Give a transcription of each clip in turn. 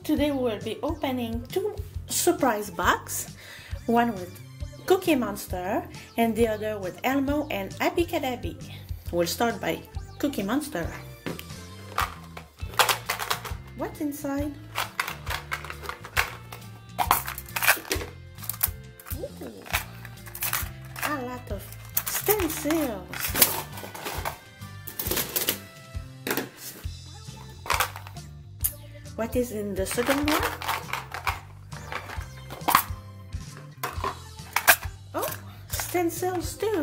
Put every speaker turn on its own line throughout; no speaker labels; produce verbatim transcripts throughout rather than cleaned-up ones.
Today we will be opening two surprise boxes, one with Cookie Monster and the other with Elmo and Abby-Cadabby. We'll start by Cookie Monster. What's inside? Ooh, a lot of stencils. What is in the second one? Oh, stencils too.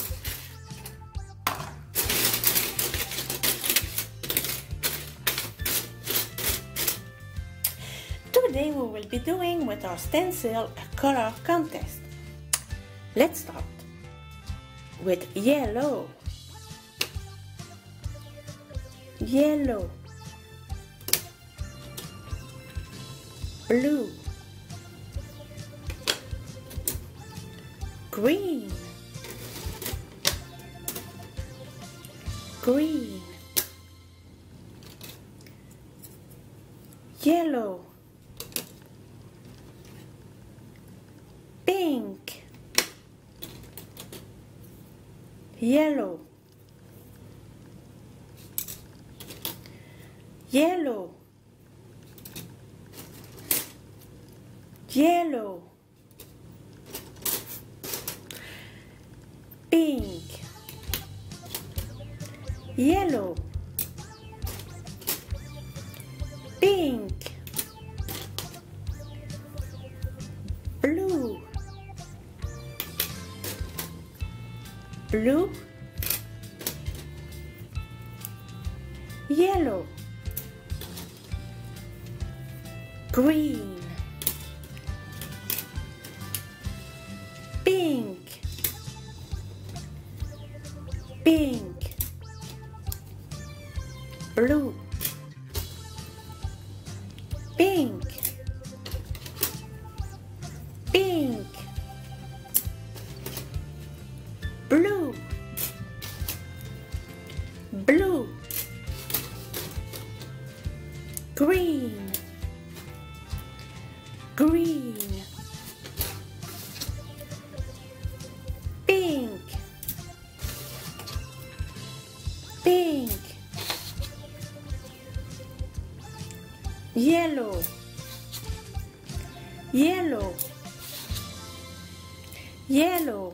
Today we will be doing with our stencil a color contest. Let's start with yellow. Yellow. Blue, green, green, yellow, pink, yellow, yellow, yellow, pink, yellow, pink, blue, blue, yellow, green, pink, pink, blue, pink, pink, blue, blue, green, green, pink, pink, yellow, yellow, yellow,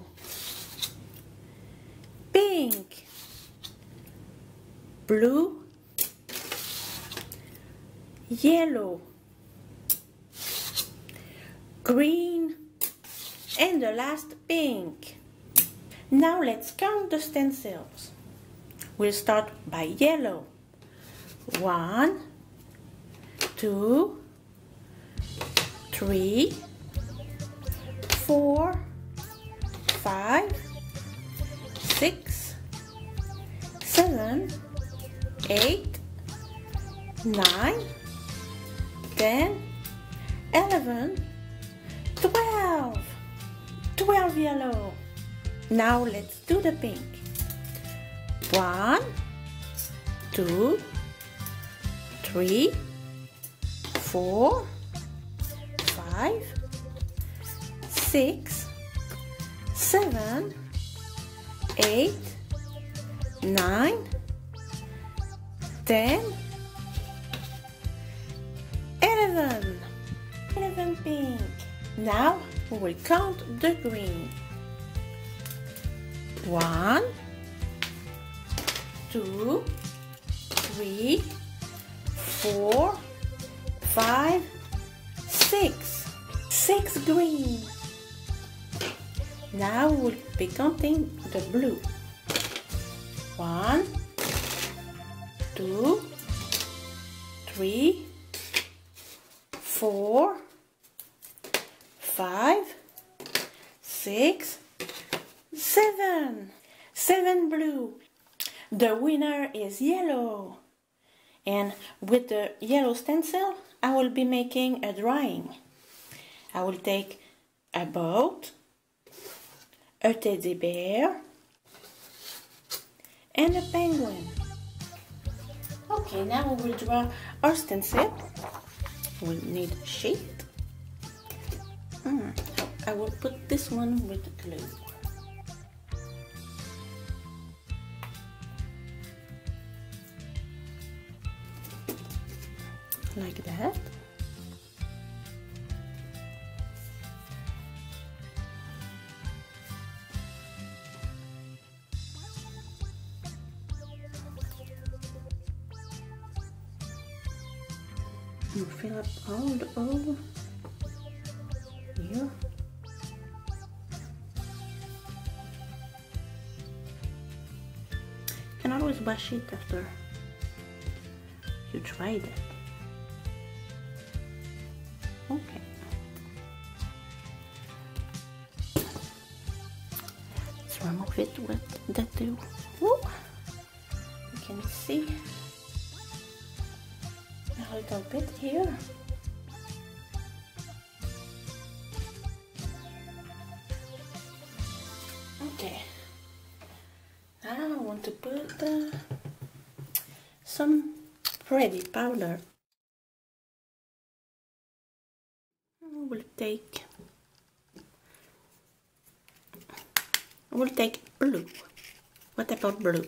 pink, blue, yellow, green, and the last pink. Now let's count the stencils. We'll start by yellow. One, two, three, four, five, six, seven, eight, nine, ten, eleven, twelve. twelve yellow. Now let's do the pink. One, two, three, four, five, six, seven, eight, nine, ten, eleven. eleven pink. Now we will count the green. One, two, three, four, five, six. Six green. Now we'll be counting the blue. One, two, three, four, five, six, seven. Seven blue. The winner is yellow. And with the yellow stencil, I will be making a drawing. I will take a boat, a teddy bear, and a penguin. Okay, now we will draw our stencil. we need a sheet. Mm, I will put this one with the glue. Like that. You fill up all the over here. You can always wash it after you tried it. Okay. Let's remove it with the glue. Woo. You can see a little bit here. Okay. Now I want to put uh, some pretty powder. We'll take we'll take blue. What about blue?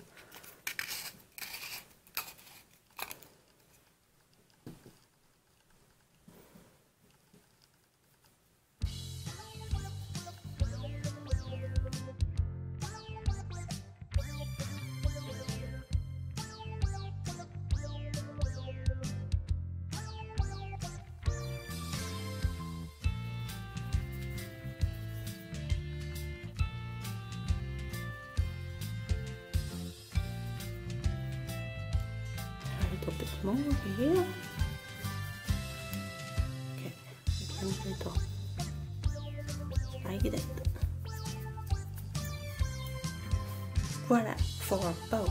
A bit more here. Okay, again a little like that. Voila, for a boat.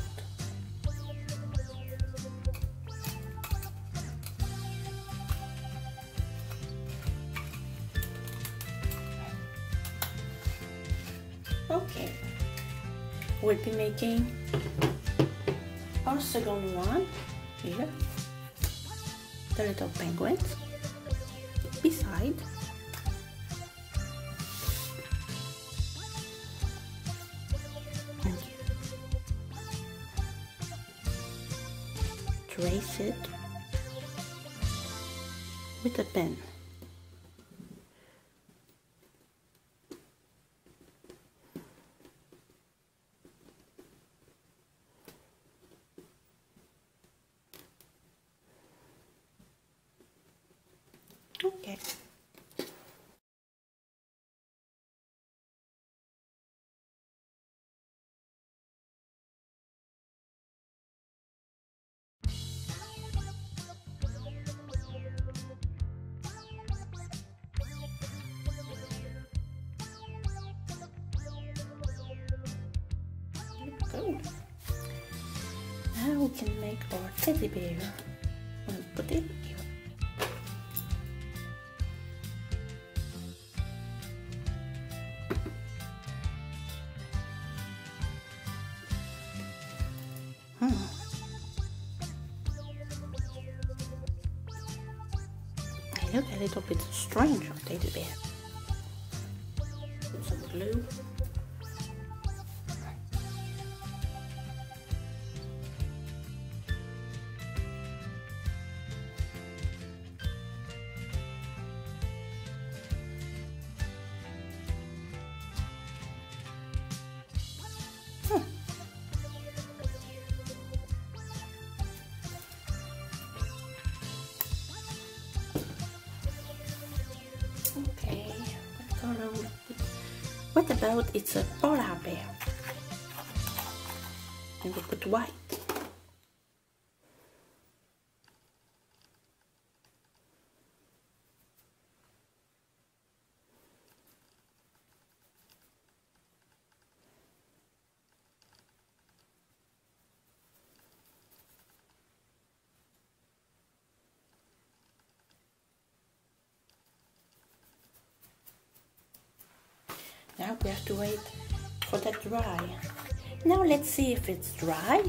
Okay, we'll be making our second one. Here, the little penguins beside. And trace it with a pen. Okay. Good. Now we can make our teddy bear and put it here. Hmm. I look a little bit strange on teddy bear. Put some glue. Hmm. Okay, what color would put? What about it's a polar bear? And we put white. Now we have to wait for that dry. Now let's see if it's dry.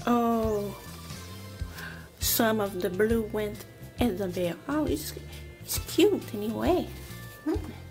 Oh, some of the blue went in the bear. Oh, it's, it's cute anyway. Hmm.